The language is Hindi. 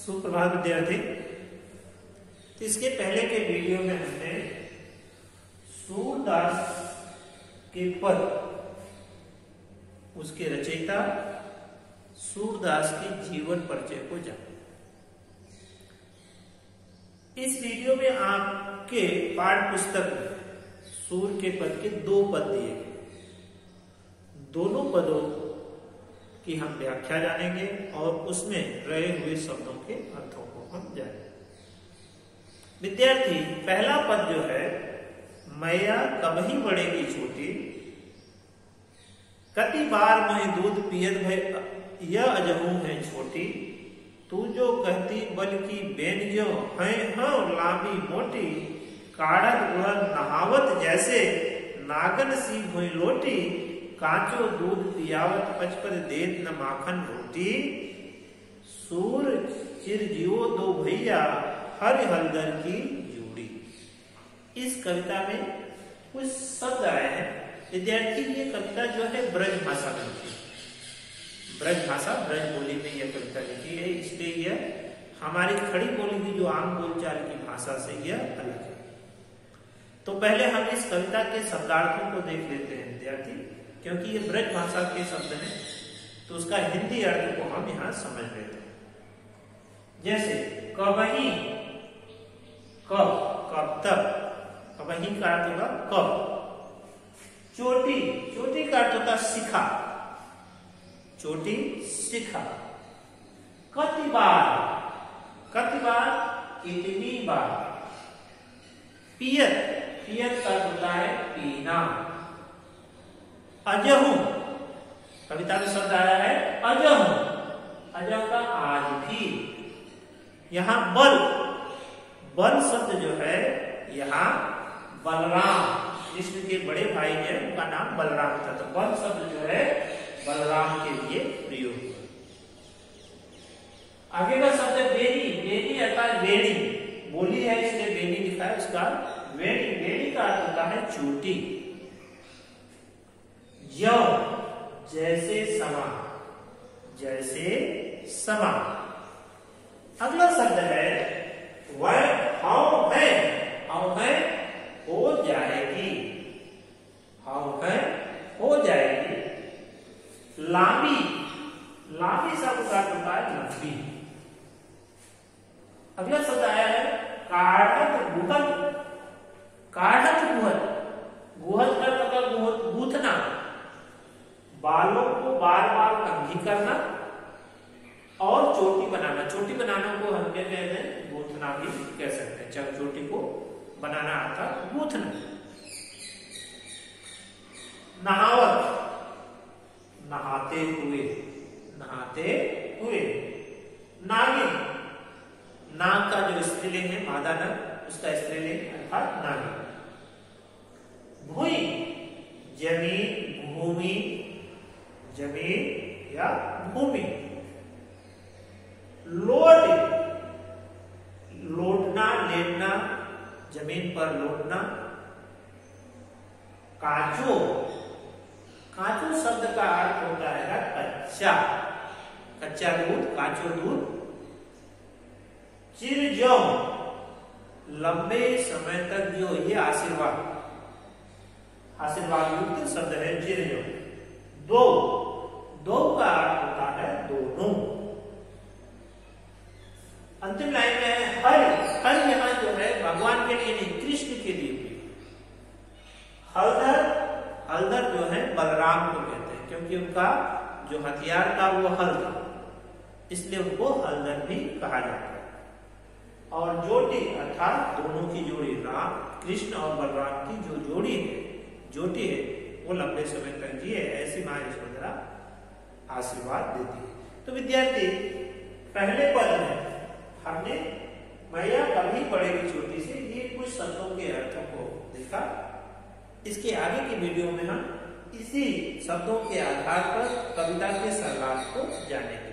सुप्रभात विद्यार्थी। इसके पहले के वीडियो में हमने सूरदास के पद, उसके रचयिता सूरदास के जीवन परिचय को जाना। इस वीडियो में आपके पाठ्य पुस्तक में सूर के पद के 2 पद दिए गए। दोनों पदों की हम व्याख्या जानेंगे और उसमें रहे हुए शब्दों के अर्थों को हम जानेंगे। विद्यार्थी, पहला पद जो है, मैया कबही बढ़ेगी छोटी, कति बार मैं दूध पियत भय यह अजहू है छोटी, तू जो कहती बल्कि बेन जो है लांबी मोटी, काढ़त उड़न नहावत जैसे नागन सी हुई लोटी, कांचो दूध पियावत पचपर देत न माखन रोटी, सूर चिरजियो दो भैया हर हलदर की जोड़ी। इस कविता में कुछ शब्द आए हैं। विद्यार्थी, ये कविता जो है ब्रज भाषा में लिखी, ब्रज भाषा ब्रज बोली में यह कविता लिखी है, इसलिए यह हमारी खड़ी बोली की जो आम बोलचाल की भाषा से यह अलग है। तो पहले हम इस कविता के शब्दार्थों को देख लेते हैं विद्यार्थी, क्योंकि ये ब्रज भाषा के शब्द हैं तो उसका हिंदी अर्थ को हम यहां समझ लेते हैं। जैसे कबही, कब, कब तक, कबही का अर्थ होगा कब। चोटी, चोटी का अर्थ होता शिखा, चोटी शिखा। कति बार, कति बार कितनी बार। पियत, पियत का अर्थ होता है पीना। अजहू, कविता में शब्द आया है अजहू, अजहू का आज भी। यहां बल, बल शब्द जो है यहां बलराम, कृष्ण के बड़े भाई हैं उनका नाम बलराम था, तो बल शब्द जो है बलराम के लिए प्रयोग हुआ। आगे का शब्द है बेनी, बेनी अर्थात बेनी, बोली है इसलिए बेनी लिखा है, उसका बेनी, बेनी का अर्थ होता है चोटी। जो, जैसे समा, जैसे समा। अगला शब्द है वह हाउ है, हाउ है हो जाएगी, हाउ है हो जाएगी। लांबी, लांबी शब्द का होता है लंबी। अगला शब्द आया है काढ़त गुहत, काढ़त गुहत, गुहत का मतलब गूंथना, बालों को बार बार कंघी करना और चोटी बनाना। चोटी बनाना को हम कहते हैं गूंथना भी कह सकते हैं, जब चोटी को बनाना आता गूंथना। नहावत, नहाते हुए, नहाते हुए। नागिन, नाग का जो स्त्रीलिंग है मादा नग, उसका स्त्रीलिंग अर्थात नागिन। भूमि, जमीन, भूमि, जमीन या भूमि। लोट, लोटना, लेटना, जमीन पर लोटना। काचो, काचो शब्द का अर्थ होता है कच्चा, कच्चा दूध, काचो दूध। चिरजौ, लंबे समय तक जो, ये आशीर्वाद, आशीर्वाद युक्त शब्द है चिरजौ। दो, दो का अर्थ होता है दोनों। अंतिम लाइन में है हर, हर यहां जो है भगवान के लिए नहीं, कृष्ण के लिए भी। हलधर, हलधर जो है बलराम को कहते हैं, क्योंकि उनका जो हथियार था वो हल था, इसलिए उनको हलधर भी कहा जाता है। और जोटी अर्थात दोनों की जोड़ी, राम, कृष्ण और बलराम की जो जोड़ी है, जोटी है, वो लंबे समय तक जिए, ऐसी मां यशोधरा आशीर्वाद देती है। तो विद्यार्थी, पहले पद में हमने मैया कभी बढ़ेगी छोटी से, ये कुछ शब्दों के अर्थों को देखा। इसके आगे की वीडियो में हम इसी शब्दों के आधार पर कविता के सारांश को जानेंगे।